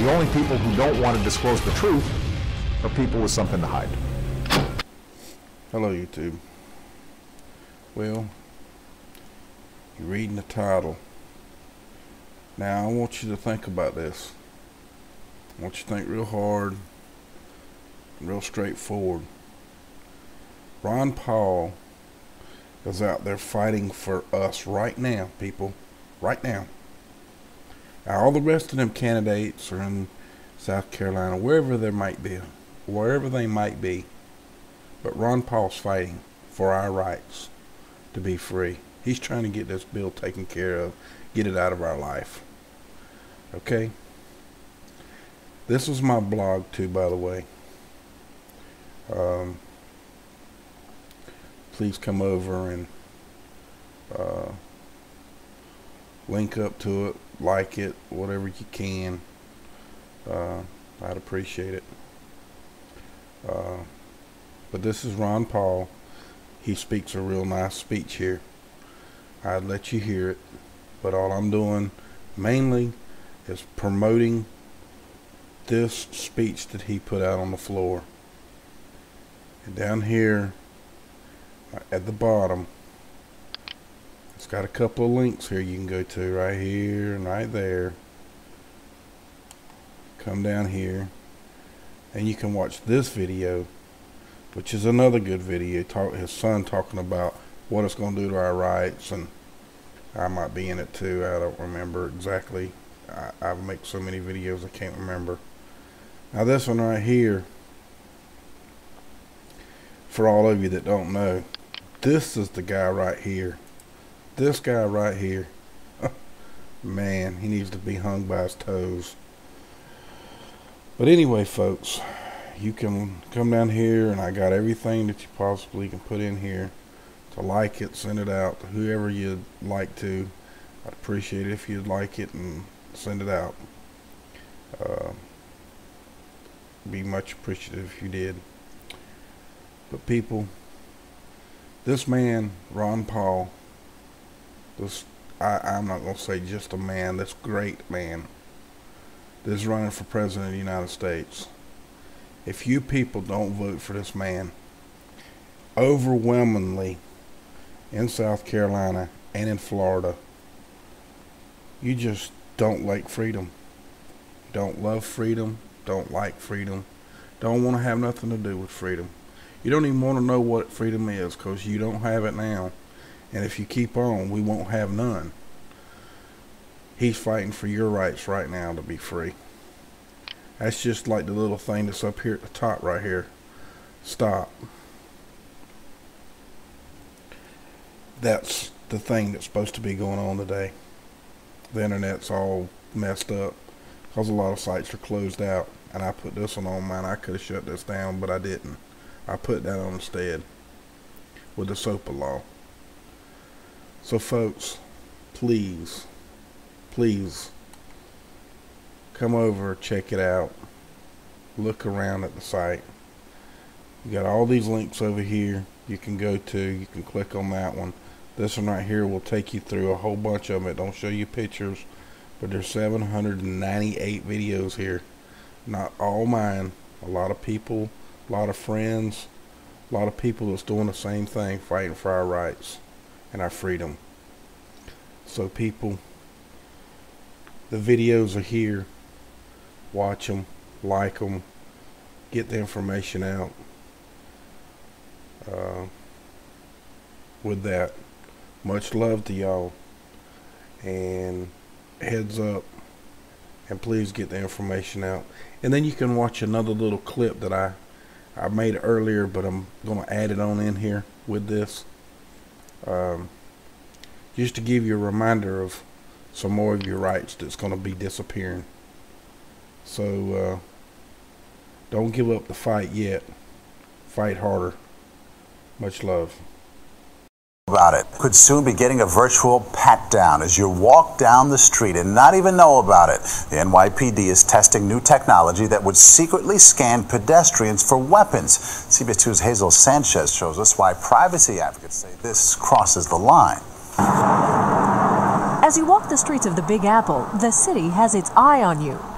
The only people who don't want to disclose the truth are people with something to hide. Hello, YouTube. Well, you're reading the title. Now, I want you to think about this. I want you to think real hard, real straightforward. Ron Paul is out there fighting for us right now, people. Right now. Now, all the rest of them candidates are in South Carolina, wherever they might be. But Ron Paul's fighting for our rights to be free. He's trying to get this bill taken care of, get it out of our life. Okay? This is my blog too, by the way. Please come over and link up to it, like it, whatever you can. I'd appreciate it. But this is Ron Paul. He speaks a real nice speech here. I'd let you hear it, but all I'm doing mainly is promoting this speech that he put out on the floor. And down here at the bottom, it's got a couple of links here you can go to, right here and right there. Come down here and you can watch this video, which is another good video. His son talking about what it's going to do to our rights, and I might be in it too. I don't remember exactly. I make so many videos I can't remember. Now this one right here, for all of you that don't know, this is the guy right here. This guy right here, man, he needs to be hung by his toes. But anyway, folks, you can come down here and I got everything that you possibly can put in here to like it, send it out to whoever you'd like to. I'd appreciate it if you'd like it and send it out. Be much appreciative if you did. But people, this man, Ron Paul, I'm not going to say just a man, this great man that's running for president of the United States. If you people don't vote for this man, overwhelmingly in South Carolina and in Florida, you just don't like freedom. Don't love freedom, don't like freedom, don't want to have nothing to do with freedom. You don't even want to know what freedom is, because you don't have it now. And if you keep on, we won't have none. He's fighting for your rights right now to be free. That's just like the little thing that's up here at the top right here. Stop. That's the thing that's supposed to be going on today. The internet's all messed up because a lot of sites are closed out. And I put this one on mine. I could have shut this down, but I didn't. I put that on instead with the SOPA law. So folks, please come over, check it out, look around at the site. You got all these links over here you can go to. You can click on that one. This one right here will take you through a whole bunch of them. It don't show you pictures, but there's 798 videos here. Not all mine. A lot of people, a lot of friends, a lot of people that's doing the same thing, fighting for our rights and our freedom. So people, the videos are here. Watch them, like them, get the information out. With that, much love to y'all, and heads up, and please get the information out. And then you can watch another little clip that I made earlier, but I'm going to add it on in here with this, just to give you a reminder of some more of your rights that's going to be disappearing. So don't give up the fight yet. Fight harder. Much love. About it could soon be getting a virtual pat down as you walk down the street and not even know about it. The NYPD is testing new technology that would secretly scan pedestrians for weapons. CBS 2's Hazel Sanchez shows us why privacy advocates say this crosses the line. As you walk the streets of the Big Apple, the city has its eye on you.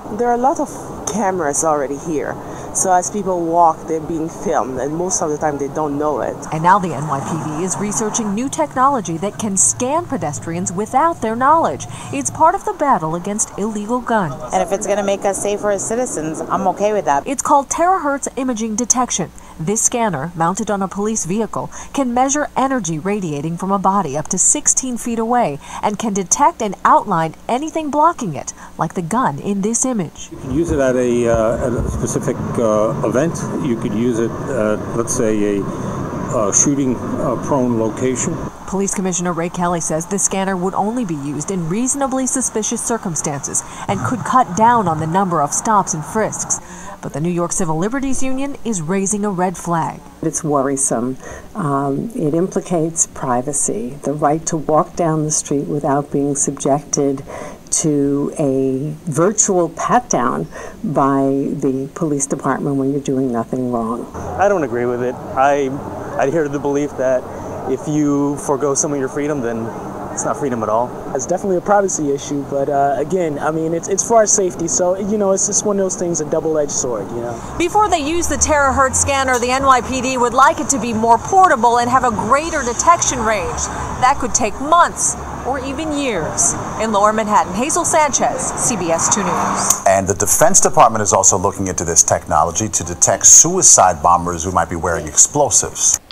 There are a lot of cameras already here. So as people walk, they're being filmed, and most of the time they don't know it. And now the NYPD is researching new technology that can scan pedestrians without their knowledge. It's part of the battle against illegal guns. And if it's going to make us safer as citizens, I'm okay with that. It's called terahertz imaging detection. This scanner, mounted on a police vehicle, can measure energy radiating from a body up to 16 feet away and can detect and outline anything blocking it, like the gun in this image. You can use it at a specific event. You could use it at, let's say, a shooting prone location. Police Commissioner Ray Kelly says the scanner would only be used in reasonably suspicious circumstances and could cut down on the number of stops and frisks. But the New York Civil Liberties Union is raising a red flag. It's worrisome. It implicates privacy, the right to walk down the street without being subjected to a virtual pat-down by the police department when you're doing nothing wrong. I don't agree with it. I adhere to the belief that if you forego some of your freedom, then it's not freedom at all. It's definitely a privacy issue, but again, I mean, it's for our safety, so, you know, it's just one of those things, a double-edged sword, you know. Before they use the terahertz scanner, the NYPD would like it to be more portable and have a greater detection range. That could take months or even years. In Lower Manhattan, Hazel Sanchez, CBS 2 News. And the Defense Department is also looking into this technology to detect suicide bombers who might be wearing explosives.